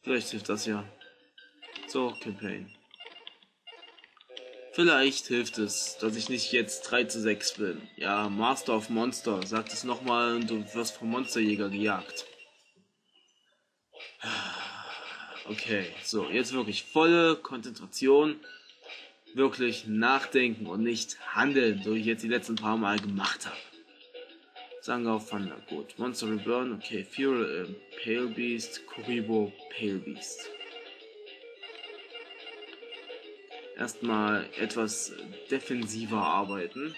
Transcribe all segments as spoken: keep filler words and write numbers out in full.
Vielleicht hilft das ja. So, Campaign. Vielleicht hilft es, dass ich nicht jetzt drei zu sechs bin. Ja, Master of Monster. Sagt es nochmal und du wirst vom Monsterjäger gejagt. Okay, so, jetzt wirklich volle Konzentration. Wirklich nachdenken und nicht handeln, so wie ich jetzt die letzten paar Mal gemacht habe. Sanga of Thunder, gut. Monster Reborn, okay. Fury, äh, Pale Beast, Kuribo, Pale Beast. Erstmal etwas defensiver arbeiten.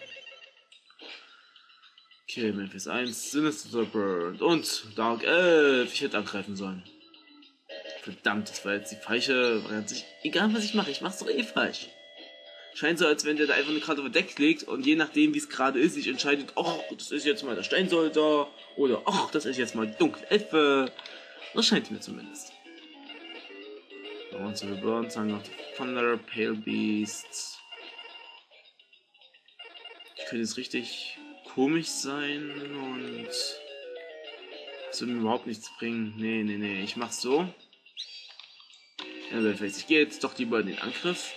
Okay, Memphis eins, Sinister Bird und Dark elf. Ich hätte angreifen sollen. Verdammt, das war jetzt die falsche Variante. Egal was ich mache, ich mach's doch eh falsch. Scheint so, als wenn der da einfach eine Karte verdeckt legt und je nachdem, wie es gerade ist, sich entscheidet, ach, das ist jetzt mal der Steinsoldater oder ach, das ist jetzt mal die dunkle Elfe. Das scheint mir zumindest. Monster Reborn, Song of Thunder, Pale Beast. Ich könnte jetzt richtig komisch sein und das würde mir überhaupt nichts bringen. Nee, nee, nee, ich mach's so. Ich gehe jetzt doch lieber in den Angriff.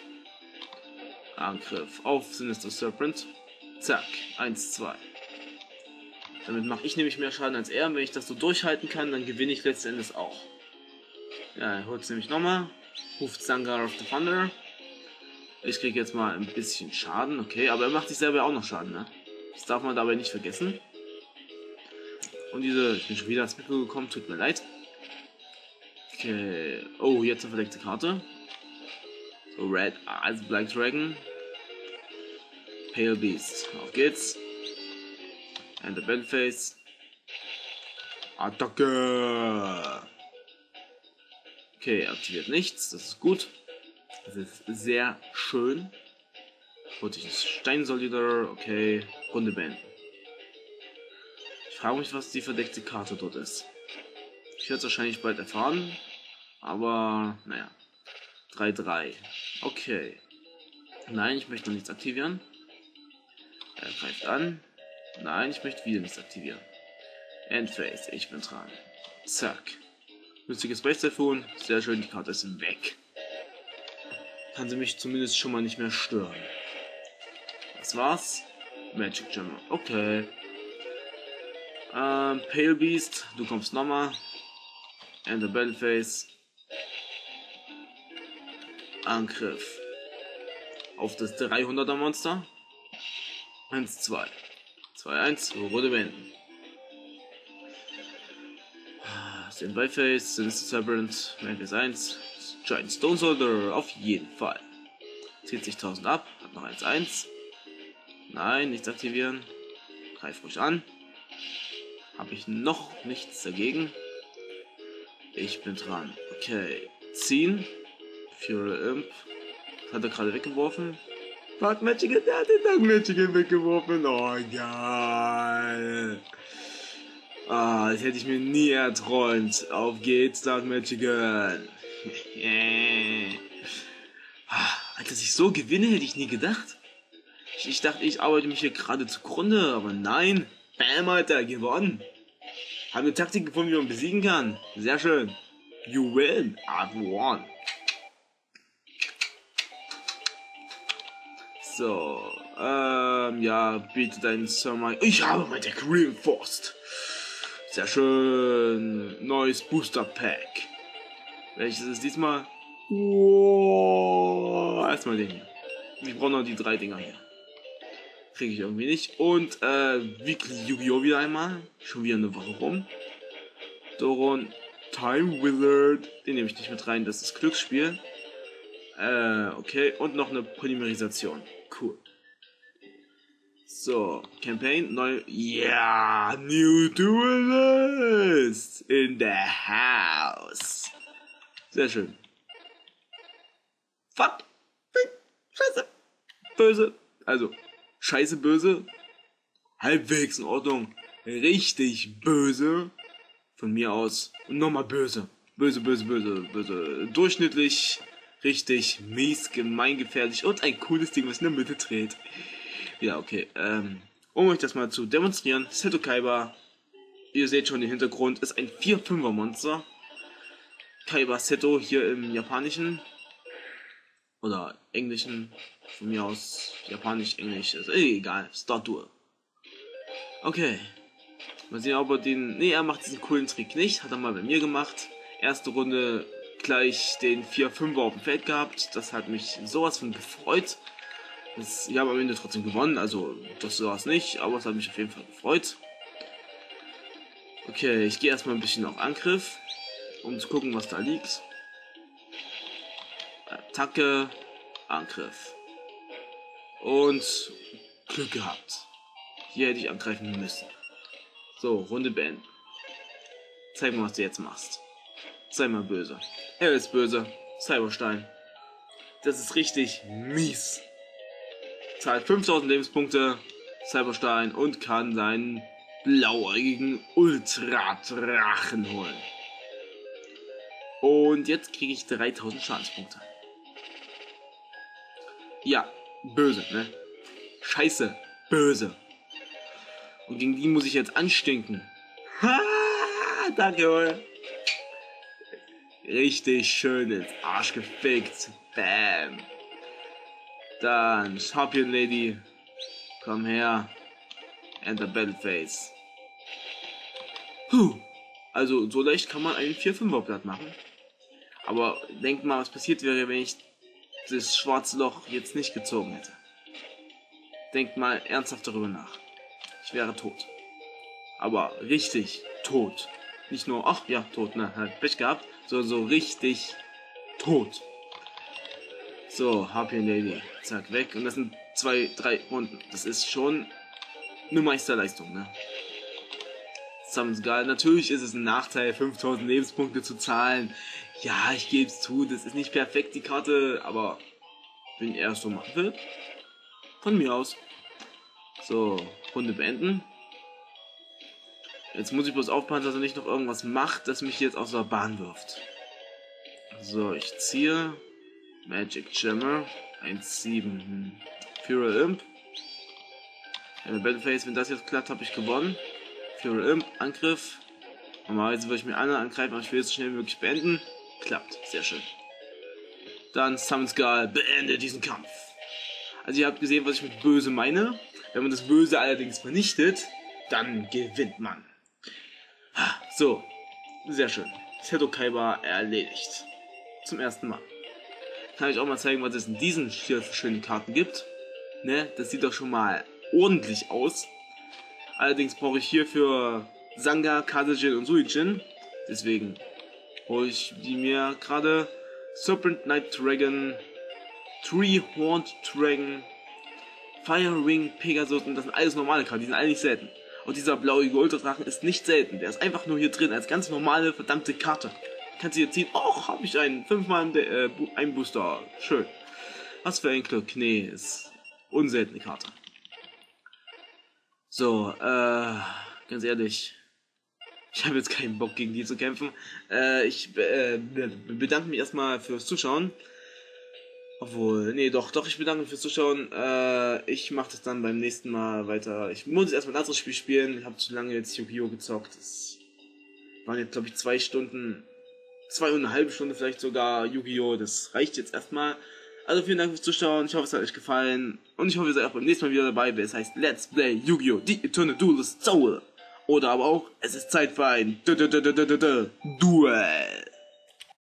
Angriff auf Sinister Serpent. Zack, eins, zwei. Damit mache ich nämlich mehr Schaden als er. Wenn ich das so durchhalten kann, dann gewinne ich letzten Endes auch. Ja, er holt es nämlich nochmal. Ruft Sanga of the Thunder. Ich kriege jetzt mal ein bisschen Schaden, okay, aber er macht sich selber auch noch Schaden, ne? Das darf man dabei nicht vergessen. Und diese, ich bin schon wieder ans Mikro gekommen, tut mir leid. Okay, oh, jetzt eine verdeckte Karte. So, Red, also Black Dragon. Pale Beast, auf geht's. And the Battleface. Attacke! Okay, aktiviert nichts, das ist gut. Das ist sehr schön. Holt sich das Steinsoldater, okay, Runde beenden. Ich frage mich, was die verdeckte Karte dort ist. Ich werde es wahrscheinlich bald erfahren, aber naja. drei drei. Okay. Nein, ich möchte noch nichts aktivieren. Er greift an. Nein, ich möchte wieder nichts aktivieren. Endphase, ich bin dran. Zack. Lustiges Space-Typhoon. Sehr schön, die Karte ist weg. Kann sie mich zumindest schon mal nicht mehr stören. Das war's. Magic Gem. Okay. Ähm, Pale Beast, du kommst nochmal. And the Battleface. Angriff. Auf das dreihunderter Monster. eins, zwei. zwei, eins. Runde beenden. Den Byface, Sinister Serpent, Memphis eins, Giant Stone Soldier, auf jeden Fall. Zieht sich tausend ab, hat noch eins, eins. Nein, nichts aktivieren. Greif ruhig an. Habe ich noch nichts dagegen. Ich bin dran. Okay, ziehen. Fury Imp. Das hat er gerade weggeworfen. Dark Magic, der hat den Dark Magic weggeworfen. Oh, geil. Ah, das hätte ich mir nie erträumt. Auf geht's, Dark Magican. Dass ich so gewinne, hätte ich nie gedacht. Ich, ich dachte, ich arbeite mich hier gerade zugrunde, aber nein. Bam, Alter, gewonnen. Habe eine Taktik gefunden, wie man besiegen kann. Sehr schön. You win. I've won. So, ähm, ja, biete deinen Summer. Ich habe mein Deck reinforced. Sehr schön. Neues Booster Pack. Welches ist diesmal? Oh, erstmal den hier. Ich brauche noch die drei Dinger hier. Kriege ich irgendwie nicht. Und äh, Weekly Yu-Gi-Oh! Wieder einmal. Schon wieder eine Woche rum. Doron Time Wizard. Den nehme ich nicht mit rein. Das ist Glücksspiel. Äh, okay. Und noch eine Polymerisation. Cool. So, Campaign, neu, ja, yeah, New Duelist in the house. Sehr schön. Fuck, scheiße, böse, also, scheiße, böse, halbwegs in Ordnung, richtig böse, von mir aus, und nochmal böse, böse, böse, böse, böse, durchschnittlich, richtig, mies, gemeingefährlich und ein cooles Ding, was in der Mitte dreht. Ja, okay, ähm, um euch das mal zu demonstrieren, Seto Kaiba, ihr seht schon den Hintergrund, ist ein vier fünfer Monster. Kaiba Seto hier im Japanischen. Oder Englischen. Von mir aus Japanisch, Englisch. Ist eh egal. Start-Duel. Okay. Mal sehen, ob er den... Ne, er macht diesen coolen Trick nicht. Hat er mal bei mir gemacht. Erste Runde gleich den vier fünfer auf dem Feld gehabt. Das hat mich sowas von gefreut. Das, ich habe am Ende trotzdem gewonnen. Also, das war es nicht. Aber es hat mich auf jeden Fall gefreut. Okay, ich gehe erstmal ein bisschen auf Angriff. Um zu gucken, was da liegt. Attacke. Angriff. Und Glück gehabt. Hier hätte ich angreifen müssen. So, Runde beenden. Zeig mal, was du jetzt machst. Sei mal böse. Er ist böse. Cyberstein. Das ist richtig mies. Zahlt fünftausend Lebenspunkte. Cyberstein und kann seinen blauäugigen Ultra-Drachen holen. Und jetzt kriege ich dreitausend Schadenspunkte. Ja, böse, ne? Scheiße, böse. Und gegen die muss ich jetzt anstinken. Ha, danke. Richtig schön ins Arsch gefickt. Bam. Dann Scorpion Lady. Komm her. Enter Battle Phase. Puh. Also so leicht kann man einen vier fünfer Blatt machen. Aber denkt mal, was passiert wäre, wenn ich das schwarze Loch jetzt nicht gezogen hätte. Denkt mal ernsthaft darüber nach. Ich wäre tot. Aber richtig tot. Nicht nur, ach ja, tot, ne, halt Pech gehabt, sondern so richtig tot. So, Harpian Lady. Zack, weg. Und das sind zwei, drei Runden. Das ist schon eine Meisterleistung, ne? Summons geil. Natürlich ist es ein Nachteil, fünftausend Lebenspunkte zu zahlen. Ja, ich gebe es zu, das ist nicht perfekt, die Karte, aber wenn er es so machen will, von mir aus. So, Runde beenden. Jetzt muss ich bloß aufpassen, dass er nicht noch irgendwas macht, das mich jetzt aus der Bahn wirft. So, ich ziehe. Magic Jammer. eins sieben. Fury Imp. Eine Battle Phase, wenn das jetzt klappt, habe ich gewonnen. Fury Imp, Angriff. Normalerweise würde ich mir alle angreifen, aber ich will es so schnell wie möglich beenden. Klappt, sehr schön. Dann Summon Skull, beende diesen Kampf. Also ihr habt gesehen, was ich mit böse meine. Wenn man das Böse allerdings vernichtet, dann gewinnt man. So, sehr schön. Seto Kaiba erledigt. Zum ersten Mal. Kann ich auch mal zeigen, was es in diesen hier für schöne Karten gibt. Ne, das sieht doch schon mal ordentlich aus. Allerdings brauche ich hierfür Sanga, Kazejin und Suijin. Deswegen hole ich die mir gerade. Serpent Knight Dragon, Three Horned Dragon, Fire Wing Pegasus, und das sind alles normale Karten, die sind alle nicht selten. Und dieser blauige Ultradrachen ist nicht selten, der ist einfach nur hier drin als ganz normale verdammte Karte. Kannst du hier ziehen, oh, habe ich einen, fünfmal äh, einen Booster, schön. Was für ein Glück, nee, ist unseltene Karte. So, äh, ganz ehrlich, ich habe jetzt keinen Bock gegen die zu kämpfen. Äh, ich äh, bedanke mich erstmal fürs Zuschauen. Obwohl, nee, doch, doch, ich bedanke mich fürs Zuschauen. Äh, ich mache das dann beim nächsten Mal weiter. Ich muss jetzt erstmal ein anderes Spiel spielen. Ich habe zu lange jetzt Yu-Gi-Oh! Gezockt. Das waren jetzt, glaube ich, zwei Stunden, zwei und eine halbe Stunde vielleicht sogar Yu-Gi-Oh! Das reicht jetzt erstmal. Also vielen Dank fürs Zuschauen. Ich hoffe, es hat euch gefallen. Und ich hoffe, ihr seid auch beim nächsten Mal wieder dabei, wenn es heißt Let's Play Yu-Gi-Oh! The Eternal Duelist Soul. Oder aber auch, es ist Zeit für ein Duell.